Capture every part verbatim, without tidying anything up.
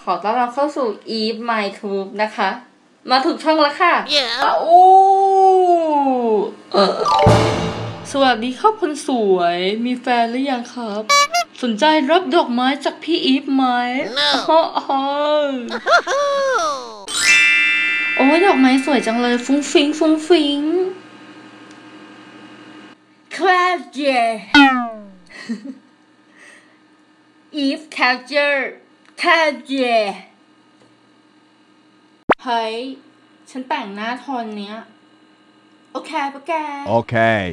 อต้อนรับเข้าสู่ Eve My Tube นะคะมาถูกช่องแล้วค่ะ yeah. อ้าวเออสวัสดีครับคนสวยมีแฟนหรือยังครับสนใจรับดอกไม้จากพี่อีฟไหม no. โอ้ยดอกไม้สวยจังเลยฟุ้งฟิ้งฟุ้งฟิ้งแคลเจอีฟแคลเจอร์แคลเจเฮ้ยฉันแต่งหน้าโทนเนี้ยโอเคปะแกโอเค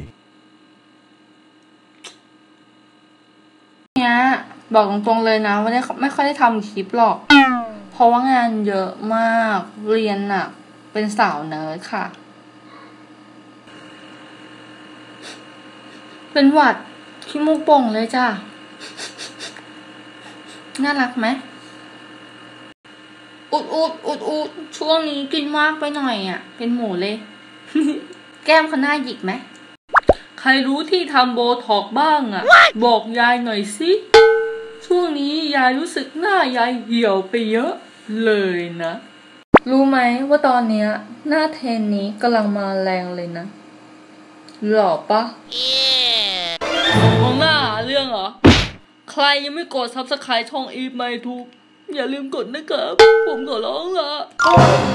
เนี้ยบอกตรงๆเลยนะว่าไม่ค่อยได้ทำคลิปหรอกเพราะว่างานเยอะมากเรียนน่ะเป็นสาวเนิร์ดค่ะเป็นหวัดขี้มูกโป่งเลยจ้ะน่ารักไหมอุดอุดอุดอุดช่วงนี้กินมากไปหน่อยอ่ะเป็นหมูเลย แก้มเขาหน้าหยิกไหมใครรู้ที่ทำโบท็อกบ้างอ่ะ What? บอกยายหน่อยสิช่วงนี้ยายรู้สึกหน้ายายเหี่ยวไปเยอะเลยนะรู้ไหมว่าตอนเนี้ยหน้าเทรนนี้กำลังมาแรงเลยนะหล่อปะ yeah. มองหน้าเรื่องเหรอใครยังไม่กด ซับสไครบ์ ช่อง Eve My Tube อย่าลืมกดนะครับผมขอร้องละ